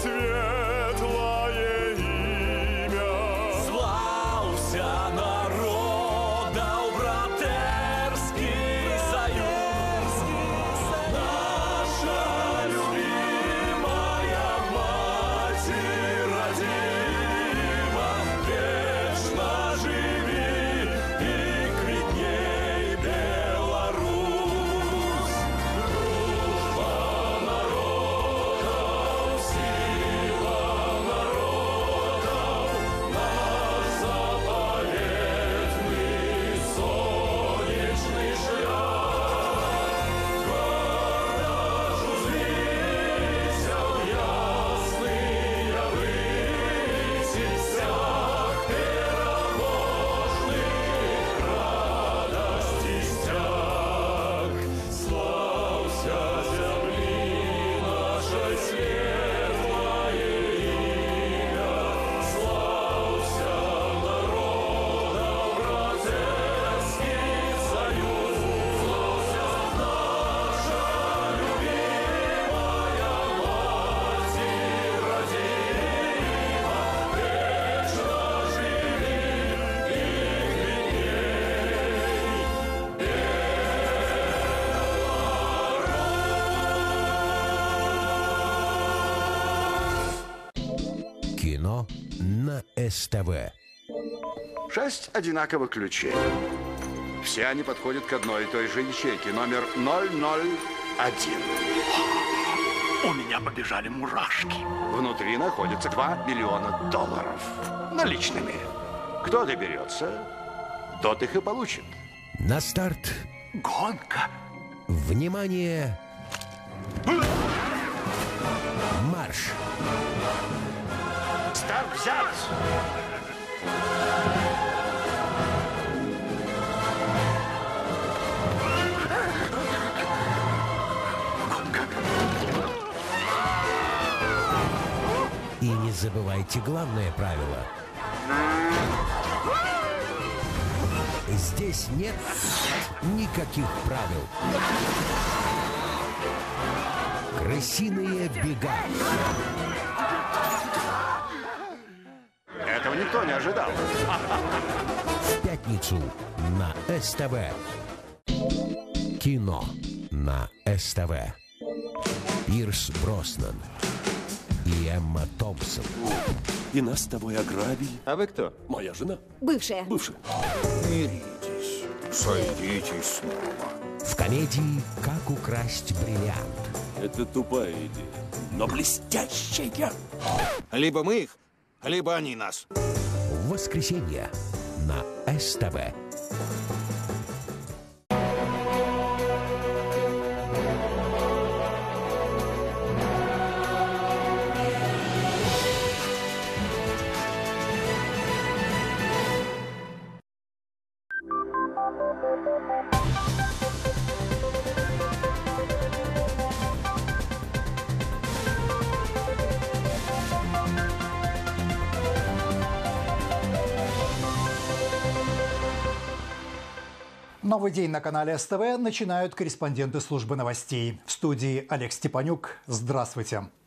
светлое имя. Славься народа, братерский союз. Наша любимая мать родима, вечно живи и квитней Беларусь. Дружба народов, сила народов, наш заповедный солнечный шлях. Гордо жузвися в ясные выси всех переможных радостей стяг. Славься земли нашей светлое имя, славься народа, братерский союз, славься наша любимая мать родима, вечно живи и Кино на СТВ. 6 одинаковых ключей. Все они подходят к одной и той же ячейке, номер 001. У меня побежали мурашки. Внутри находится $2 миллиона наличными. Кто доберется, тот их и получит. На старт. Гонка. Внимание! Марш! Старт взят! И не забывайте главное правило. Здесь нет никаких правил. Крысиные бега. Этого никто не ожидал. В пятницу на СТВ. Кино на СТВ. Пирс Броснан и Эмма Томпсон. И нас с тобой ограбили. А вы кто? Моя жена. Бывшая. Бывшая. Миритесь, сойдитесь снова. В комедии «Как украсть бриллиант». Это тупая идея, но блестящая. Либо мы их, либо они нас. В воскресенье на СТВ. Новый день на канале СТВ начинают корреспонденты службы новостей. В студии Олег Степанюк. Здравствуйте.